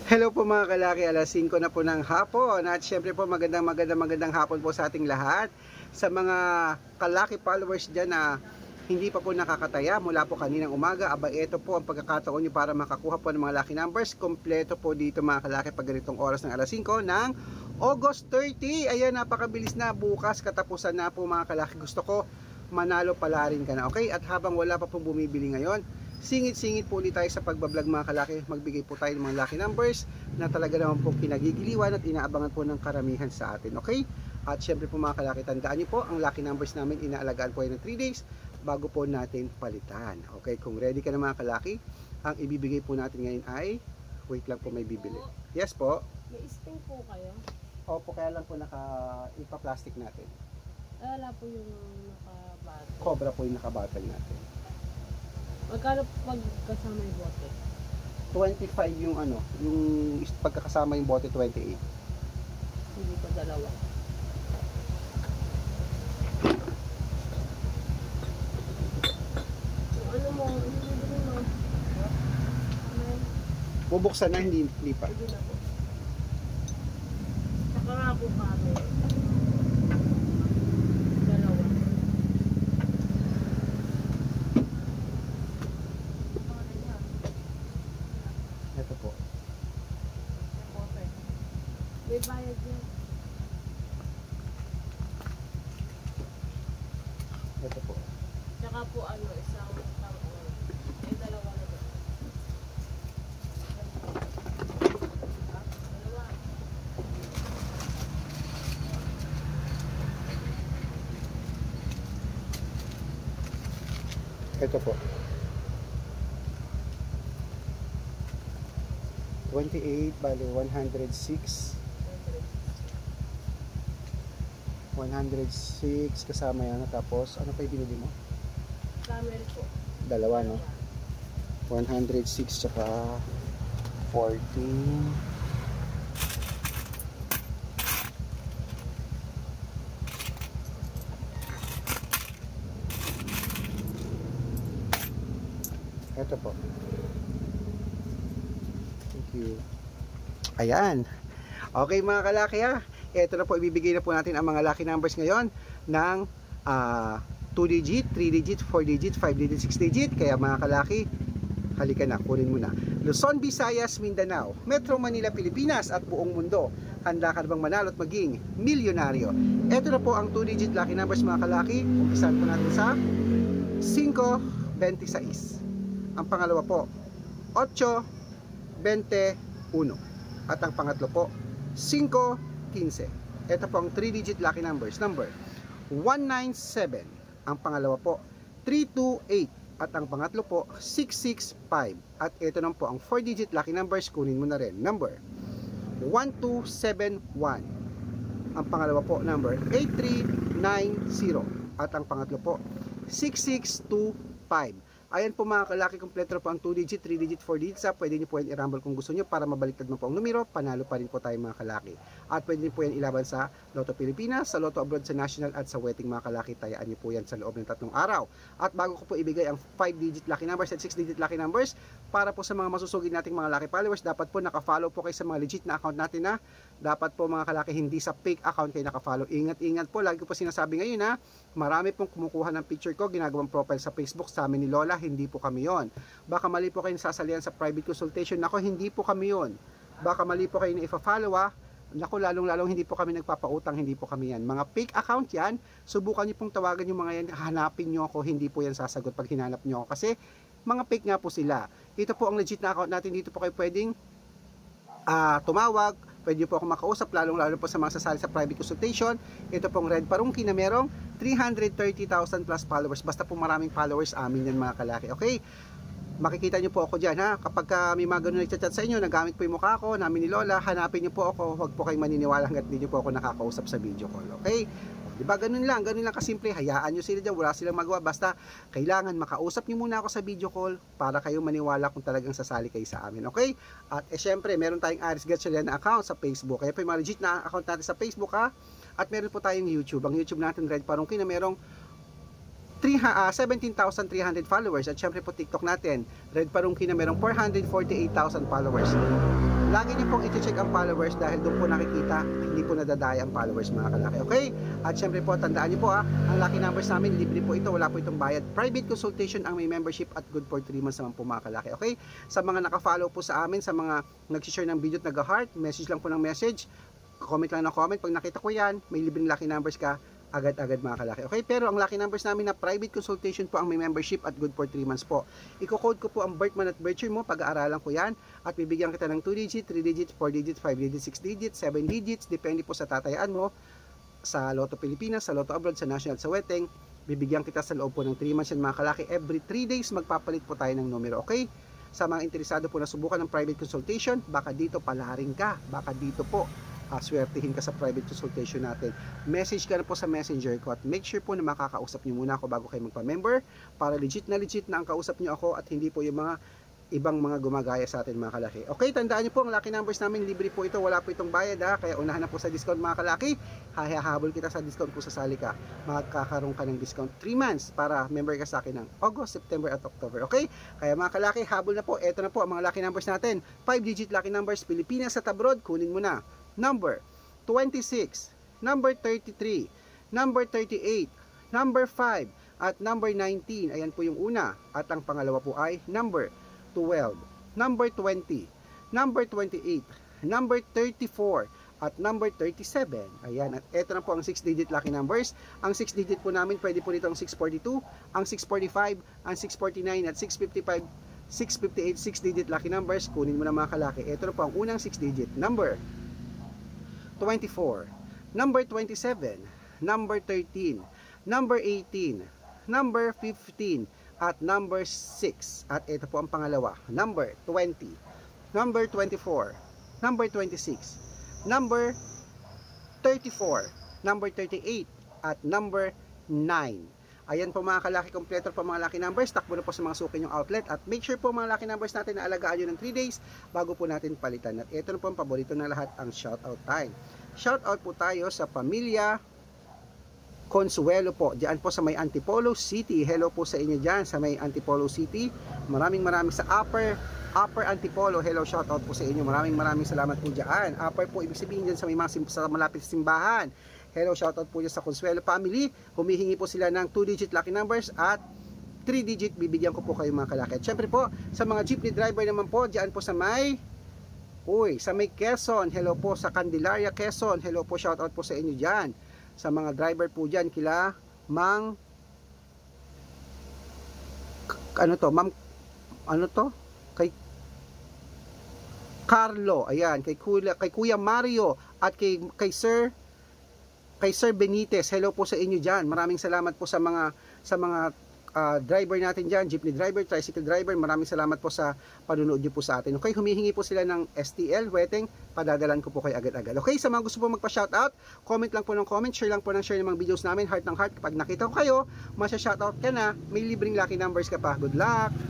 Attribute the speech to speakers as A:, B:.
A: Hello po mga kalaki, alas 5 na po ng hapon at syempre po magandang hapon po sa ating lahat. Sa mga kalaki followers dyan na hindi pa po nakakataya mula po kaninang umaga, aba ito po ang pagkakataon nyo para makakuha po ng mga lucky numbers. Kompleto po dito mga kalaki pag ganitong oras ng alas 5 ng August 30. Ayan, napakabilis na, bukas katapusan na po mga kalaki. Gusto ko manalo pala rin ka na, okay? At habang wala pa pong bumibili ngayon, singit-singit po ulit tayo sa pagbablog mga kalaki. Magbigay po tayo ng mga lucky numbers na talaga naman po kinagigiliwan at inaabangan po ng karamihan sa atin, okay? At syempre po mga kalaki, tandaan nyo po, ang lucky numbers namin inaalagaan po yan ng 3 days bago po natin palitan, okay? Kung ready ka na mga kalaki, ang ibibigay po natin ngayon ay, wait lang po, may bibili. Yes po?
B: May sting po kayo?
A: Opo, kaya lang po ipa-plastic natin.
B: Wala po yung nakabato.
A: Cobra po yung nakabattle natin.
B: Magkano pag kasama yung bote?
A: 25 yung yung pagkakasama yung bote 28.
B: Hindi pa dalawa. Ano mo? Hindi mo.
A: Bubuksan na, hindi pa.
B: Hindi na po. Saka nga po kami. Dalawa.
A: Ito po.
B: May bayad yan.
A: Ito po.
B: Saka po isang ay dalawa na doon. Dalawa.
A: Ito po. 28 bali 106. 106 kasama yan. Tapos ano pa yung binili mo?
B: Camel po.
A: Dalawa, no? 106 tsaka 14. Ito po. Thank you. Ayan. Okay mga kalaki ha. Ito na po, ibibigay na po natin ang mga lucky numbers ngayon ng 2 digit, 3 digit, 4 digit, 5 digit, 6 digit. Kaya mga kalaki, halika na, kunin mo na. Luzon, Visayas, Mindanao, Metro Manila, Pilipinas at buong mundo. Handa ka na bang manalo at maging milyonaryo? Ito na po ang 2 digit lucky numbers mga kalaki. Umpisahan po natin sa 526. Ang pangalawa po 821. At ang pangatlo po 515. Ito po ang 3 digit lucky numbers. Number 197. Ang pangalawa po 328. At ang pangatlo po 665. At ito naman po ang 4 digit lucky numbers. Kunin mo na rin. Number 1271. Ang pangalawa po number 8390. At ang pangatlo po 6625. Ayan po mga kalaki, kompleto po ang 2 digit, 3 digit, 4 digit. Pwede nyo po yan i-rumble kung gusto nyo para mabaliktad mo po ang numero. Panalo pa rin po tayo mga kalaki. At pwede nyo po yan ilaban sa Lotto Pilipinas, sa Lotto Abroad, sa National at sa Wedding mga kalaki. Tayaan nyo po yan sa loob ng 3 araw. At bago ko po ibigay ang 5 digit lucky numbers at 6 digit lucky numbers, para po sa mga masusugid nating mga lucky followers, dapat po nakafollow po kayo sa mga legit na account natin na. Dapat po mga kalaki, hindi sa fake account kayo nakafollow. Ingat-ingat po, lagi ko po sinasabi ngayon na marami pong kumukuha ng picture ko, ginagawang profile sa Facebook sa amin ni Lola. Hindi po kami yon. Baka mali po kayo nasasalihan sa private consultation. Nako, hindi po kami yon. Baka mali po kayo na ifa-follow Nako, lalong hindi po kami nagpapautang, hindi po kami yan. Mga fake account yan, subukan niyo pong tawagan yung mga yan, hanapin niyo ako, hindi po yan sasagot pag hinanap niyo ako. Kasi mga fake nga po sila. Ito po ang legit na account natin, dito po kayo pwedeng tumawag, pwede po ako makausap, lalong-lalo po sa mga sasali sa private consultation. Ito pong Red Parungki na merong 330,000 plus followers. Basta po maraming followers, amin yan mga kalaki. Okay? Makikita nyo po ako dyan ha. Kapag may mga ganun nagchat-chat sa inyo, nagamit po yung mukha ko, namin ni Lola, hanapin nyo po ako. Huwag po kayong maniniwala hanggat hindi nyo po ako nakakausap sa video call. Okay? Diba? Ganun lang kasimple. Hayaan nyo sila dyan, wala silang magawa. Basta kailangan makausap nyo muna ako sa video call para kayo maniwala kung talagang sasali kayo sa amin. Okay? At syempre, meron tayong Aris Gatchalian na account sa Facebook. Kaya po yung mga legit na account natin sa Facebook ha. At meron po tayong YouTube. Ang YouTube natin, Red Parungki, na merong 17,300 followers. At syempre po TikTok natin, Red Parungki na merong 448,000 followers. Lagi niyo pong i-check ang followers dahil doon po nakikita, hindi po nadadaya ang followers mga kalaki. Okay? At syempre po, tandaan niyo po ang lucky numbers namin, libre po ito, wala po itong bayad. Private consultation ang may membership at good for 3 months naman po mga kalaki. Okay? Sa mga naka-follow po sa amin, sa mga nag-share ng video at nag-heart, message lang po ng message, comment lang ng comment. Pag nakita ko yan, may libreng lucky numbers ka, agad-agad mga kalaki. Okay, pero ang lucky numbers namin na private consultation po ang may membership at good for 3 months po. Iko-code ko po ang birth month at birth year mo, pag-aaralan ko yan at bibigyan kita ng 2 digit, 3 digit, 4 digit, 5 digit, 6 digit, 7 digits, depende po sa tatayaan mo sa Lotto Pilipinas, sa Lotto Abroad, sa National, sa Weteng. Bibigyan kita sa loob po ng 3 months yan mga kalaki. Every 3 days magpapalit po tayo ng numero. Okay? Sa mga interesado po na subukan ng private consultation, baka dito palaring ka, baka dito po swertihin ka sa private consultation natin. Message ka na po sa messenger ko at make sure po na makakausap nyo muna ako bago kayo magpa-member para legit na ang kausap nyo ako at hindi po yung mga ibang mga gumagaya sa atin mga kalaki. Okay, tandaan nyo po ang lucky numbers namin, libre po ito, wala po itong bayad kaya unahan na po sa discount mga kalaki. Hahabol kita sa discount kung sasali ka. Magkakaroon ka ng discount 3 months para member ka sa akin ng August, September at October. Okay? Kaya mga kalaki, habol na po. Ito na po ang mga lucky numbers natin. 5 digit lucky numbers, Pilipinas at abroad, kunin mo na. Number 26, number 33, number 38, number 5, at number 19. Ayan po yung una. At ang pangalawa po ay number 12, number 20, number 28, number 34, at number 37. Ayan. At eto na po ang 6-digit lucky numbers. Ang 6-digit po namin, pwede po dito ang 642, ang 645, ang 649, at 655, 658, 6-digit lucky numbers. Kunin mo na mga kalaki. Eto na po ang unang 6-digit number 24, number 27, number 13, number 18, number 15, at number 6. At ito po ang pangalawa, number 20, number 24, number 26, number 34, number 38, at number 9. Ayan po mga kalaki, kompleto po mga lucky numbers. Takbo na po sa mga suki yung outlet. At make sure po mga lucky numbers natin na alagaan nyo ng 3 days bago po natin palitan. At ito na po ang paborito ng lahat, ang shoutout time. Shoutout po tayo sa pamilya Consuelo po. Diyan po sa may Antipolo City. Hello po sa inyo dyan sa may Antipolo City. Maraming sa Upper Antipolo. Hello, shoutout po sa inyo. Maraming salamat po dyan. Upper po, ibig sabihin dyan sa may mga sa malapit sa simbahan. Hello, shoutout po dyan sa Consuelo family. Humihingi po sila ng 2-digit lucky numbers at 3-digit bibigyan ko po kayo mga kalaki. At syempre po, sa mga jeepney driver naman po, dyan po sa may Quezon. Hello po sa Candelaria, Quezon. Hello po, shoutout po sa inyo dyan. Sa mga driver po dyan, kila Ma'am kay Carlo, ayan, kay Kuya Mario at kay Sir Benitez. Hello po sa inyo diyan. Maraming salamat po sa mga driver natin diyan, jeepney driver, tricycle driver. Maraming salamat po sa panunood niyo po sa atin. Okay, humihingi po sila ng STL, Weteng, padadalan ko po kayo agad-agad. Okay, sa mga gusto po magpa-shoutout, comment lang po ng comment, share lang po ng share ng mga videos namin, heart ng heart. Kapag nakita ko kayo, masya-shoutout ka na, may libreng lucky numbers ka pa. Good luck!